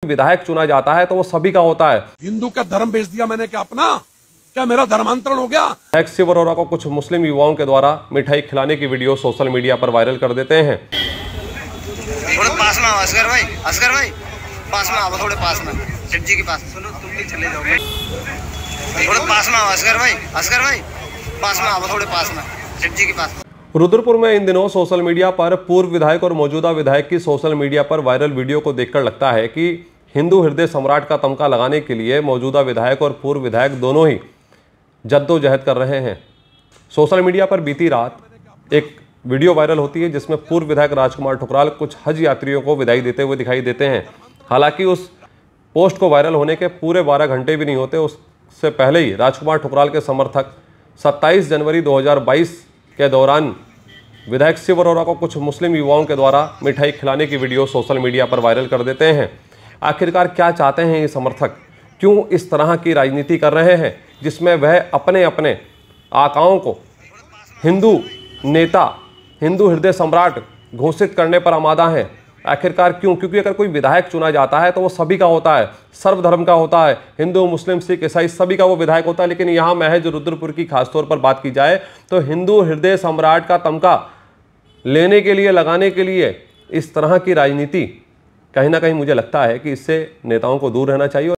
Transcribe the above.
विधायक चुना जाता है तो वो सभी का होता है। हिंदू का धर्म बेच दिया मैंने, क्या अपना, क्या मेरा धर्मांतरण हो गया? विधायक शिव अरोड़ा को कुछ मुस्लिम युवाओं के द्वारा मिठाई खिलाने की वीडियो सोशल मीडिया पर वायरल कर देते हैं। थोड़े पास में आओ असगर भाई पास में आओ, थोड़े पास में शिव जी के पास। सुनो तुम भी चले जाओ, थोड़े पास में आओ असगर भाई पास में आओ, थोड़े पास में शिव जी के पास। रुद्रपुर में इन दिनों सोशल मीडिया पर पूर्व विधायक और मौजूदा विधायक की सोशल मीडिया पर वायरल वीडियो को देखकर लगता है कि हिंदू हृदय सम्राट का तमगा लगाने के लिए मौजूदा विधायक और पूर्व विधायक दोनों ही जद्दोजहद कर रहे हैं। सोशल मीडिया पर बीती रात एक वीडियो वायरल होती है जिसमें पूर्व विधायक राजकुमार ठुकराल कुछ हज यात्रियों को विदाई देते हुए दिखाई देते हैं। हालांकि उस पोस्ट को वायरल होने के पूरे 12 घंटे भी नहीं होते, उससे पहले ही राजकुमार ठुकराल के समर्थक 27 जनवरी 2022 के दौरान विधायक शिव अरोड़ा को कुछ मुस्लिम युवाओं के द्वारा मिठाई खिलाने की वीडियो सोशल मीडिया पर वायरल कर देते हैं। आखिरकार क्या चाहते हैं ये समर्थक? क्यों इस तरह की राजनीति कर रहे हैं जिसमें वह अपने अपने आकाओं को हिंदू नेता, हिंदू हृदय सम्राट घोषित करने पर आमादा हैं? आखिरकार क्यों? क्योंकि अगर कोई विधायक चुना जाता है तो वो सभी का होता है, सर्वधर्म का होता है, हिंदू मुस्लिम सिख ईसाई सभी का वो विधायक होता है। लेकिन यहाँ महज रुद्रपुर की खासतौर पर बात की जाए तो हिंदू हृदय सम्राट का तमगा लेने के लिए, लगाने के लिए इस तरह की राजनीति कहीं ना कहीं मुझे लगता है कि इससे नेताओं को दूर रहना चाहिए।